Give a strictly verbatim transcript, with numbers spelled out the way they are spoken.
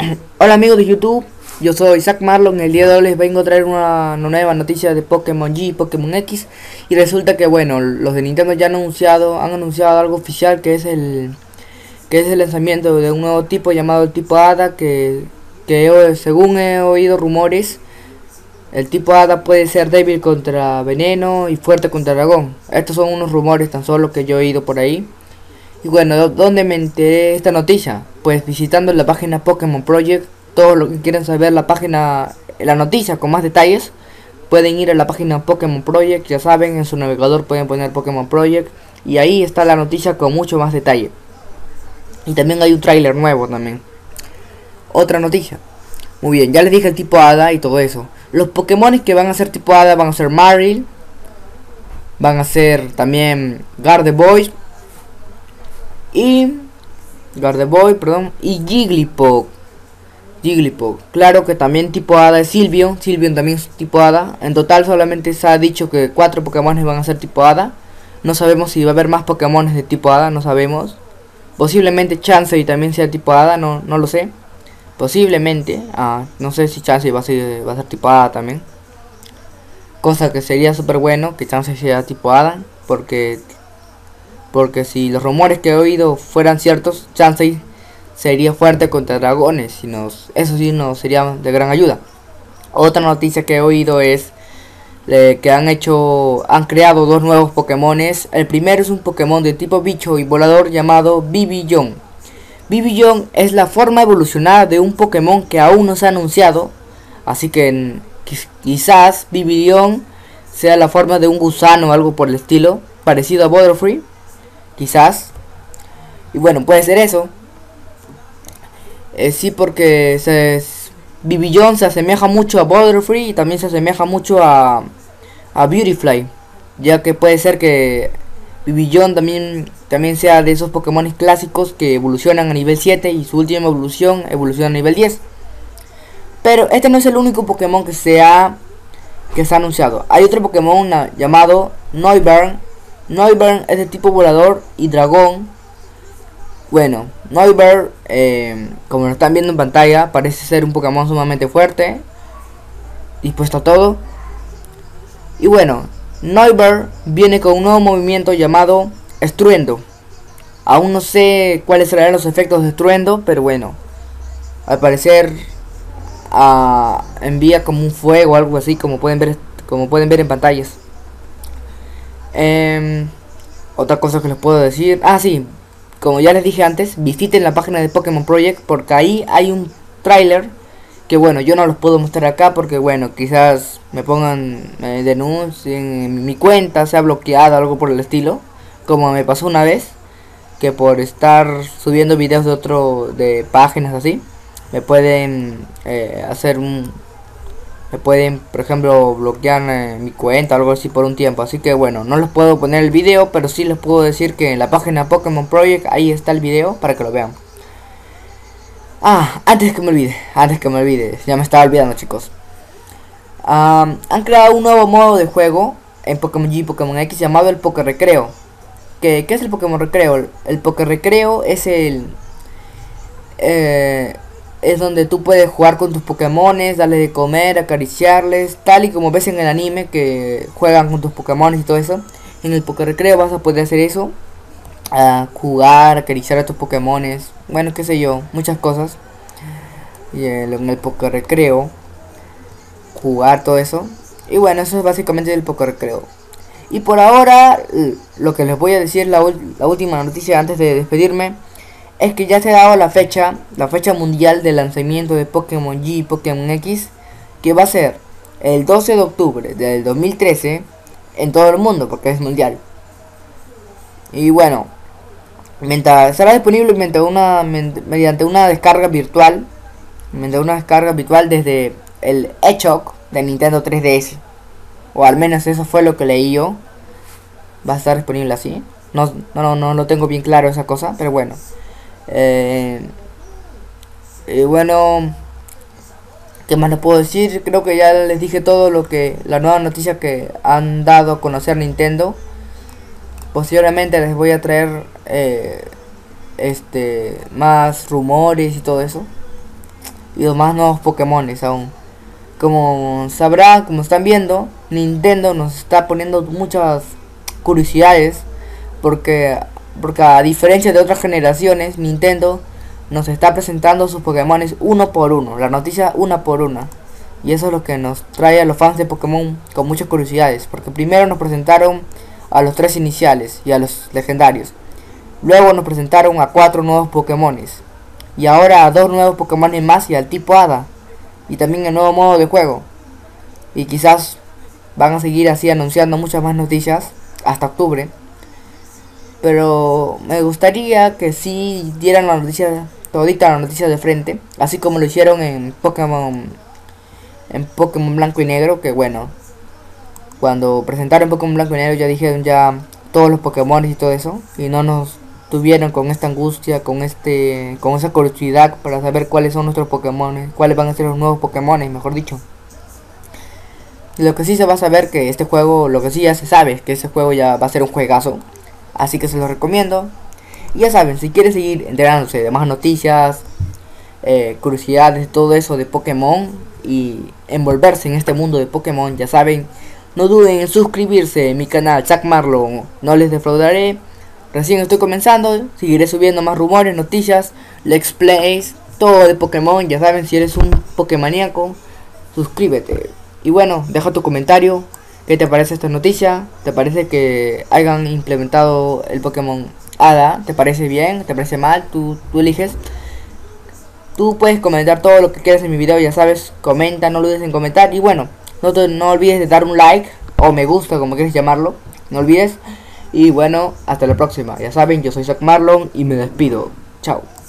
Hola amigos de YouTube, yo soy Zack Marlon. El día de hoy les vengo a traer una nueva noticia de Pokémon G y Pokémon X. Y resulta que bueno, los de Nintendo ya han anunciado, han anunciado algo oficial, que es el que es el lanzamiento de un nuevo tipo llamado el tipo Hada, que, que según he oído rumores, el tipo Hada puede ser débil contra veneno y fuerte contra dragón. Estos son unos rumores tan solo que yo he oído por ahí. Y bueno, ¿dónde me enteré de esta noticia? Pues visitando la página Pokémon Project. Todos los que quieran saber la página, la noticia con más detalles, pueden ir a la página Pokémon Project. Ya saben, en su navegador pueden poner Pokémon Project y ahí está la noticia con mucho más detalle. Y también hay un tráiler nuevo también. Otra noticia. Muy bien, ya les dije el tipo Hada y todo eso. Los Pokémon que van a ser tipo Hada van a ser Marill, van a ser también Gardevoir y Gardevoir, perdón, y Jigglypuff. Jigglypuff. Claro que también tipo Hada es Sylveon. Sylveon también es tipo Hada. En total solamente se ha dicho que cuatro Pokémon van a ser tipo Hada. No sabemos si va a haber más Pokémon de tipo Hada, no sabemos. Posiblemente Chansey también sea tipo Hada, no, no lo sé. Posiblemente, ah, no sé si Chansey va a ser, va a ser tipo Hada también. Cosa que sería súper bueno que Chansey sea tipo Hada, porque porque si los rumores que he oído fueran ciertos, Chansey sería fuerte contra dragones y nos, eso sí nos sería de gran ayuda. Otra noticia que he oído es eh, que han hecho, han creado dos nuevos Pokémones. El primero es un Pokémon de tipo bicho y volador llamado Bibillon. Bibillon es la forma evolucionada de un Pokémon que aún no se ha anunciado, así que quizás Bibillon sea la forma de un gusano o algo por el estilo, parecido a Butterfree, quizás. Y bueno, puede ser eso. Eh, sí, porque se, Bibillon se asemeja mucho a Butterfree y también se asemeja mucho a, a Beautifly, ya que puede ser que Bibillon también, también sea de esos Pokémon clásicos que evolucionan a nivel siete y su última evolución evoluciona a nivel diez. Pero este no es el único Pokémon que se ha, que se ha anunciado. Hay otro Pokémon llamado Noivern. Noivern es de tipo volador y dragón. Bueno, Noivern, eh, como lo están viendo en pantalla, parece ser un Pokémon sumamente fuerte, dispuesto a todo. Y bueno, Noivern viene con un nuevo movimiento llamado Estruendo. Aún no sé cuáles serán los efectos de Estruendo, pero bueno, al parecer uh, envía como un fuego o algo así, como pueden ver, como pueden ver en pantallas. Eh, otra cosa que les puedo decir, ah sí, como ya les dije antes, visiten la página de Pokémon Project, porque ahí hay un tráiler que bueno, yo no los puedo mostrar acá porque bueno, quizás me pongan eh, denuncien en mi cuenta, sea bloqueada, algo por el estilo, como me pasó una vez, que por estar subiendo videos de otro, de páginas así, me pueden eh, hacer un, me pueden por ejemplo bloquear eh, mi cuenta o algo así por un tiempo. Así que bueno, no les puedo poner el video, pero sí les puedo decir que en la página Pokémon Project ahí está el video para que lo vean. Ah, antes que me olvide, antes que me olvide, ya me estaba olvidando, chicos. Um, han creado un nuevo modo de juego en Pokémon G y Pokémon X llamado el Poké Recreo. ¿Qué, ¿Qué es el Pokémon Recreo? El Poké Recreo es el eh, es donde tú puedes jugar con tus Pokémones, darles de comer, acariciarles, tal y como ves en el anime que juegan con tus Pokémones y todo eso. En el Poké Recreo vas a poder hacer eso, a jugar, acariciar a tus Pokémones, bueno, qué sé yo, muchas cosas. Y el, en el Poké Recreo jugar todo eso. Y bueno, eso es básicamente el Poké Recreo. Y por ahora lo que les voy a decir, la, la última noticia antes de despedirme, es que ya se ha dado la fecha, la fecha mundial de lanzamiento de Pokémon G y Pokémon X, que va a ser el doce de octubre del dos mil trece en todo el mundo, porque es mundial. Y bueno, mientras será disponible mediante una, mediante una descarga virtual, mediante una descarga virtual desde el eShop de Nintendo tres D S, o al menos eso fue lo que leí yo. Va a estar disponible así. No, no, no, no lo tengo bien claro esa cosa, pero bueno. Eh, y bueno, ¿qué más les puedo decir? Creo que ya les dije todo lo que, la nueva noticia que han dado a conocer Nintendo. Posiblemente les voy a traer eh, este más rumores y todo eso. y los más nuevos Pokémones aún. Como sabrán, como están viendo, Nintendo nos está poniendo muchas curiosidades porque, porque a diferencia de otras generaciones, Nintendo nos está presentando sus Pokémones uno por uno, la noticia una por una. Y eso es lo que nos trae a los fans de Pokémon con muchas curiosidades, porque primero nos presentaron a los tres iniciales y a los legendarios. Luego nos presentaron a cuatro nuevos Pokémones. Y ahora a dos nuevos Pokémon más y al tipo Hada. Y también el nuevo modo de juego. Y quizás van a seguir así anunciando muchas más noticias hasta octubre. Pero me gustaría que sí dieran la noticia, todita la noticia de frente. Así como lo hicieron en Pokémon, en Pokémon Blanco y Negro. Que bueno, cuando presentaron Pokémon Blanco y Negro ya dijeron ya todos los Pokémon y todo eso. Y no nos tuvieron con esta angustia, con este con esa curiosidad para saber cuáles son nuestros Pokémon, cuáles van a ser los nuevos Pokémon, mejor dicho. Y lo que sí se va a saber que este juego, lo que sí ya se sabe, es que ese juego ya va a ser un juegazo. Así que se lo recomiendo. Y ya saben, si quieren seguir enterándose de más noticias, eh, curiosidades, todo eso de Pokémon y envolverse en este mundo de Pokémon, ya saben, no duden en suscribirse en mi canal Zack Marlon, no les defraudaré. Recién estoy comenzando, seguiré subiendo más rumores, noticias, let's plays, todo de Pokémon. Ya saben, si eres un Pokémoníaco, suscríbete. Y bueno, deja tu comentario, ¿qué te parece esta noticia? ¿Te parece que hayan implementado el Pokémon Hada? ¿Te parece bien? ¿Te parece mal? Tú, tú eliges. Tú puedes comentar todo lo que quieras en mi video, ya sabes, comenta, no dudes en comentar. Y bueno, no, te, no olvides de dar un like o me gusta, como quieras llamarlo, no olvides. Y bueno, hasta la próxima. Ya saben, yo soy Zack Marlon y me despido. Chao.